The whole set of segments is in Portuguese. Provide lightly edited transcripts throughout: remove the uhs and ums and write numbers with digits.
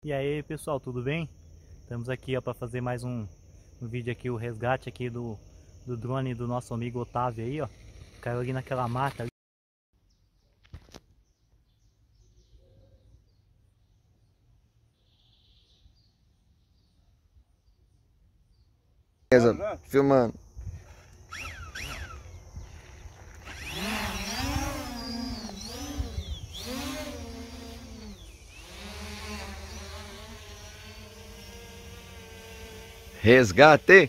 E aí pessoal, tudo bem? Estamos aqui para fazer mais um vídeo aqui, o resgate aqui do drone do nosso amigo Otávio aí, ó. Caiu ali naquela mata ali. Beleza, filmando. Resgate.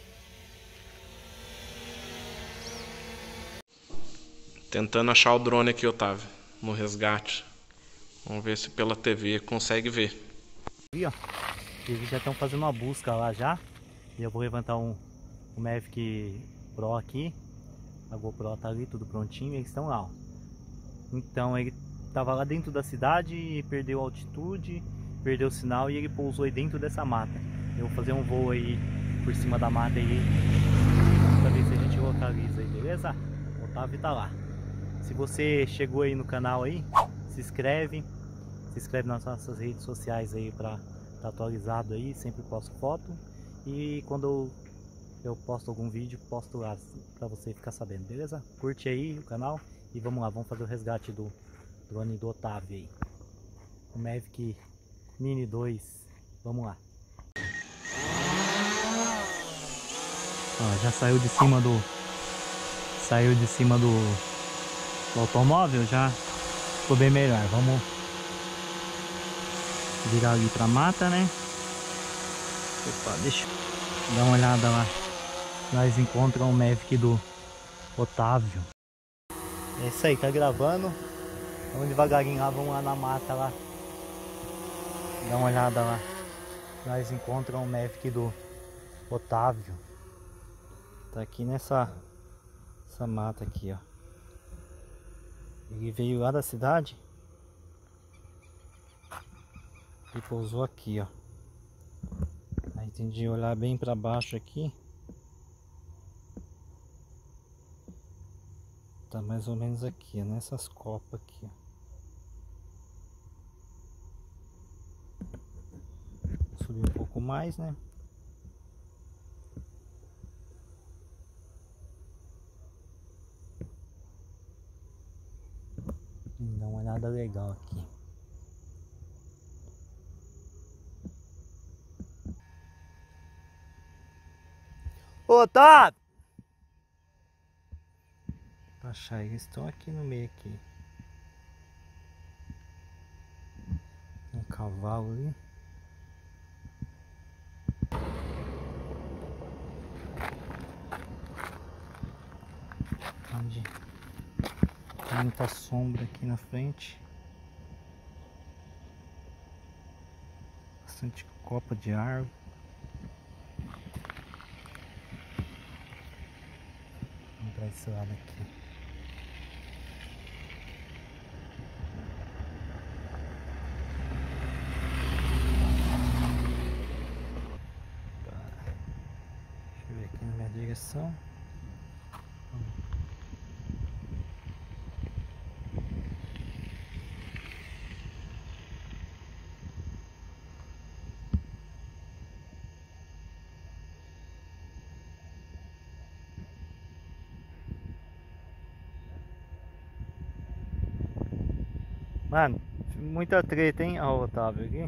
Tentando achar o drone aqui, Otávio, no resgate. Vamos ver se pela TV consegue ver. Ali, ó. Eles já estão fazendo uma busca lá já. E eu vou levantar um Mavic Pro aqui. A GoPro tá ali, tudo prontinho, e eles estão lá, ó. Então ele tava lá dentro da cidade e perdeu a altitude, perdeu o sinal e ele pousou aí dentro dessa mata. Eu vou fazer um voo aí por cima da mata aí pra ver se a gente localiza aí, beleza? O Otávio tá lá. Se você chegou aí no canal aí, se inscreve nas nossas redes sociais aí pra estar atualizado aí, sempre posto foto. E quando eu posto algum vídeo, posto lá pra você ficar sabendo, beleza? Curte aí o canal e vamos lá, vamos fazer o resgate do drone do Otávio aí. O Mavic Mini 2, vamos lá. Ó, já saiu de cima do automóvel, já ficou bem melhor. Vamos virar ali pra mata, né? Opa, deixa eu dar uma olhada lá. Nós encontramos o Mavic do Otávio. É isso aí, tá gravando. Vamos devagarinho lá, vamos lá na mata lá. Dá uma olhada lá. Nós encontramos o Mavic do Otávio. Tá aqui nessa mata aqui, ó. Ele veio lá da cidade e pousou aqui, ó. Aí tem de olhar bem pra baixo aqui. Tá mais ou menos aqui, ó, nessas copas aqui, ó. Vou subir um pouco mais, né? E dá uma olhada legal aqui. Ô, Otávio! Achar, eles estão aqui no meio aqui. Um cavalo ali. Onde tem muita sombra aqui na frente. Bastante copa de árvore. Vamos pra esse lado aqui. Deixa eu ver aqui na minha direção. Mano, muita treta, hein? Olha o Otávio aqui.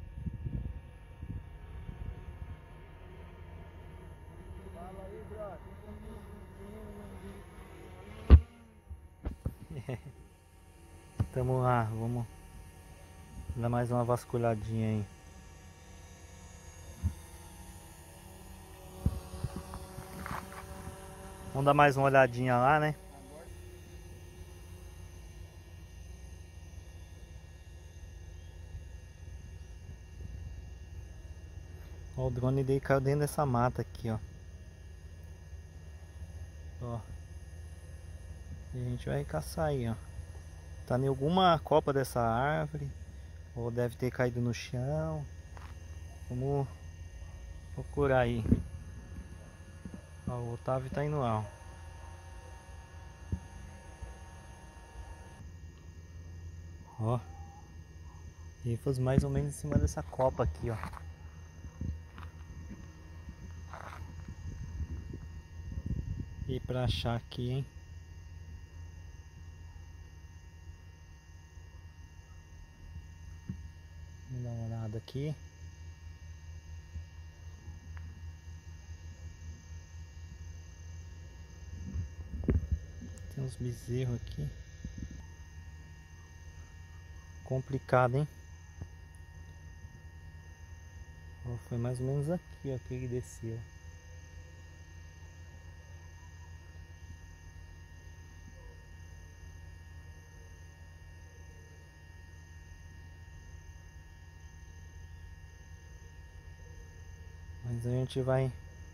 Tamo lá, vamos dar mais uma vasculhadinha aí. Vamos dar mais uma olhadinha lá, né? Ó, o drone dele caiu dentro dessa mata aqui, ó. Ó. E a gente vai caçar aí, ó. Tá em alguma copa dessa árvore. Ou deve ter caído no chão. Vamos procurar aí. Ó, o Otávio tá indo lá, ó. Ó. Rifas mais ou menos em cima dessa copa aqui, ó. E pra achar aqui, hein? Vamos dar uma olhada aqui. Tem uns bezerros aqui. Complicado, hein? Ó, foi mais ou menos aqui, ó, que ele desceu. Mas a gente vai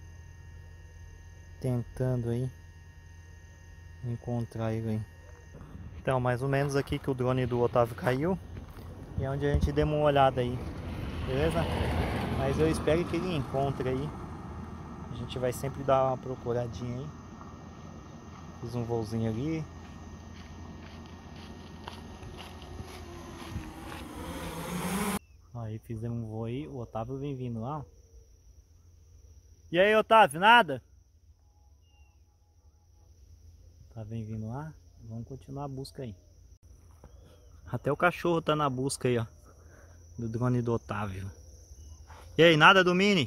tentando aí encontrar ele aí. Então, mais ou menos aqui que o drone do Otávio caiu. E é onde a gente deu uma olhada aí. Beleza? Mas eu espero que ele encontre aí. A gente vai sempre dar uma procuradinha aí. Fiz um voozinho ali. Aí fizemos um voo aí. O Otávio vem vindo lá. E aí, Otávio, nada? Tá bem vindo lá? Vamos continuar a busca aí. Até o cachorro tá na busca aí, ó. Do drone do Otávio. E aí, nada do Mini?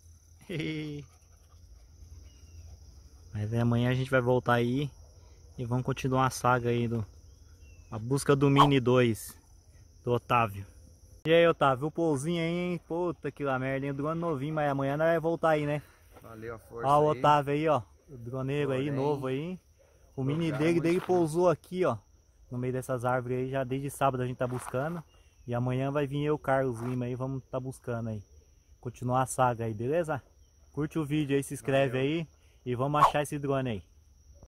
Mas aí, amanhã a gente vai voltar aí. E vamos continuar a saga aí a busca do Mini 2 do Otávio. E aí, Otávio, o pousinho aí, hein? Puta que lá merda, hein? O drone novinho, mas amanhã nós vai voltar aí, né? Valeu a força. Ó, o aí. Otávio aí, ó. O droneiro aí, novo aí. O Mini dele pousou aqui, ó. No meio dessas árvores aí, já desde sábado a gente tá buscando. E amanhã vai vir eu, Carlos Lima aí, vamos tá buscando aí. Continuar a saga aí, beleza? Curte o vídeo aí, se inscreve aí. E vamos achar esse drone aí.